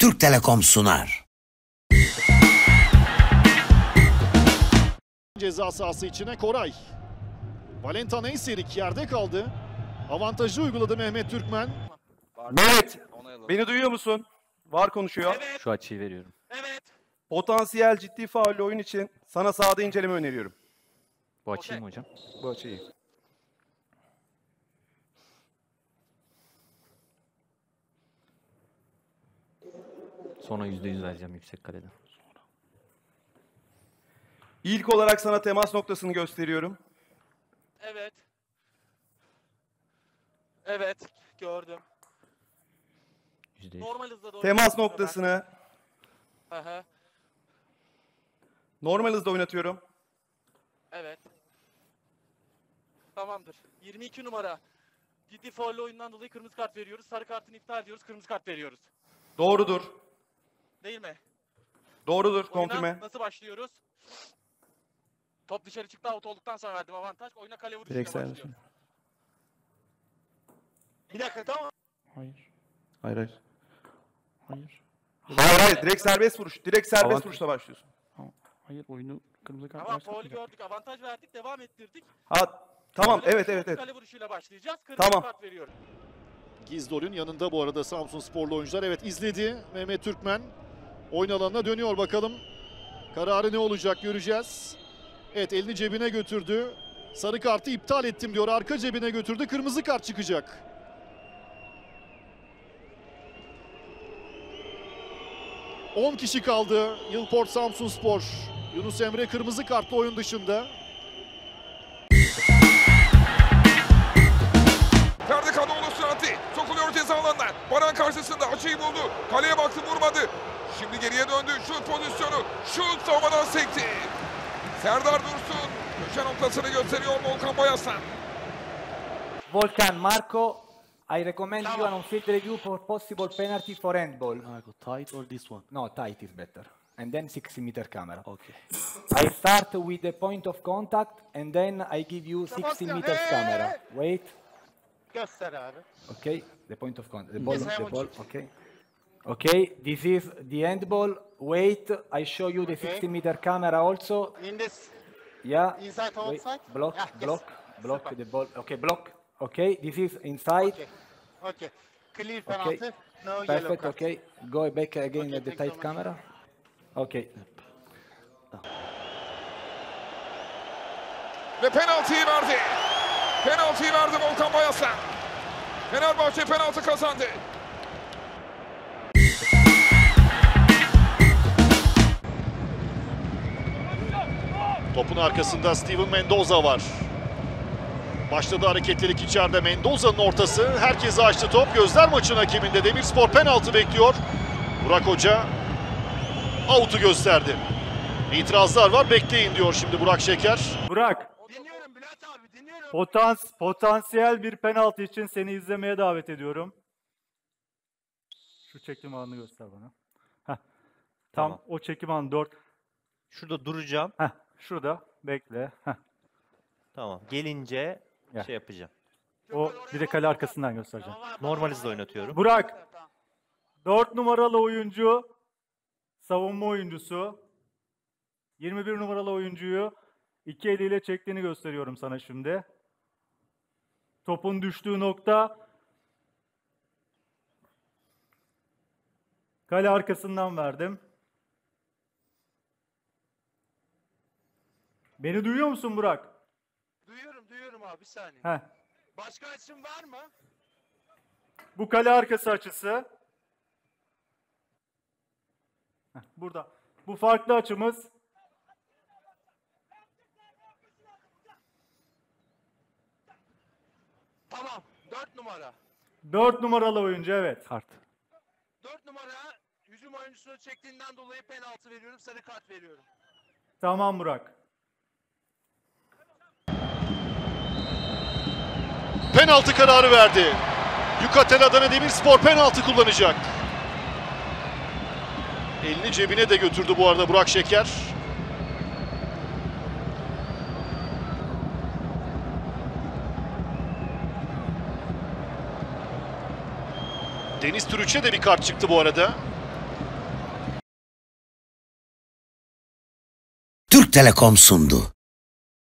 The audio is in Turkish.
Türk Telekom sunar. Ceza sahası içine Koray. Valenta Neyserik yerde kaldı. Avantajı uyguladı Mehmet Türkmen. Mehmet, beni duyuyor musun? Var konuşuyor. Evet. Şu açıyı veriyorum. Evet. Potansiyel ciddi faullü oyun için sana sahada inceleme öneriyorum. Bu açıyı mı hocam? Bu açıyı. Sonra %100 vereceğim yüksek kaleden. İlk olarak sana temas noktasını gösteriyorum. Evet. Evet. Gördüm. %100. Normal hızla doğru. Temas noktasını Hı hı. normal hızda oynatıyorum. Evet. Tamamdır. 22 numara. Ciddi faullü oyundan dolayı kırmızı kart veriyoruz. Sarı kartını iptal ediyoruz. Kırmızı kart veriyoruz. Doğrudur. Değil mi? Doğrudur, Oyuna konfirme. nasıl başlıyoruz? Top dışarı çıktı, out olduktan sonra verdim avantaj. Oyuna kale vuruşuyla Direkt başlıyoruz. serbest. Bir dakika, tamam. Hayır. Hayır, hayır. Hayır, hayır. Direkt serbest vuruş. Direkt serbest Avant- vuruşla başlıyorsun. Hayır, oyunu kırmızı kart Tamam, varsa faul atmayacak. gördük, avantaj verdik, devam ettirdik. Ha, tamam. Oyuna Evet, başlıyoruz, evet. Kale vuruşuyla başlayacağız. Kırmızı Tamam. kart veriyorum. Gizdor'un yanında bu arada Samsunsporlu oyuncular. Evet, izledi Mehmet Türkmen. Oyun alanına dönüyor bakalım. Kararı ne olacak göreceğiz. Evet, elini cebine götürdü. Sarı kartı iptal ettim diyor. Arka cebine götürdü. Kırmızı kart çıkacak. ...10 kişi kaldı Yılport Samsunspor. Yunus Emre kırmızı kartlı oyun dışında. Ferdi Kadıoğlu Suati sokuluyor ceza alanına. Baran karşısında açıyı buldu. Kaleye baktı, vurmadı. Şimdi geriye döndü. Şut pozisyonu. Şut savunmadan sekti. Serdar Dursun köşe noktasını gösteriyor Volkan Bayaslan. Volkan, Marco, I recommend you Tamam. an on-field review for possible penalty for handball. Marco, tight or this one? No, tight is better. And then 60 meter camera. Okay. I start with the point of contact and then I give you 60 meters camera. Wait. Göster abi. Okay, the point of contact. The ball, Yes, I the want ball. you. Okay. Okay, this is the handball. Wait, I show you the Okay. 60 meter camera also. In this. Yeah. Inside, Wait, outside? block, Yeah, yes. block Super. the ball. Okay, block. Okay, this is inside. Okay. Okay. Clear Okay. penalty. No yellow Perfect, card. okay. Go back again Okay, at the thank you tight so camera. Okay. Ve penaltıyı verdi. Penaltıyı verdi Volkan Bayaslan. Fenerbahçe penaltı kazandı. Topun arkasında Steven Mendoza var. Başladı hareketlilik içeride. Mendoza'nın ortası. Herkesi açtı top. Gözler maçın hakeminde. Demirspor penaltı bekliyor. Burak Hoca out'u gösterdi. İtirazlar var. Bekleyin diyor şimdi Burak Şeker. Burak, Dinliyorum Bülent abi, dinliyorum. potansiyel bir penaltı için seni izlemeye davet ediyorum. Şu çekim anını göster bana. Heh. Tam Tamam. o çekim anı 4. Şurada duracağım. Heh, şurada bekle. Heh. Tamam. Gelince Gel. şey yapacağım. O bir de kale arkasından göstereceğim. Normal hızla oynatıyorum. Burak, 4 numaralı oyuncu, savunma oyuncusu. 21 numaralı oyuncuyu iki eliyle çektiğini gösteriyorum sana şimdi. Topun düştüğü nokta kale arkasından verdim. Beni duyuyor musun Burak? Duyuyorum abi, bir saniye. Heh. Başka açım var mı? Bu kale arkası açısı. Heh, burada. Bu farklı açımız. Tamam. 4 numara. 4 numaralı oyuncu, evet. Kart. 4 numara hücum oyuncusunu çektiğinden dolayı penaltı veriyorum. Sarı kart veriyorum. Tamam Burak. Penaltı kararı verdi. Yukatel Adana Demirspor penaltı kullanacak. Elini cebine de götürdü bu arada Burak Şeker. Deniz Türüç'e de bir kart çıktı bu arada. Türk Telekom sundu.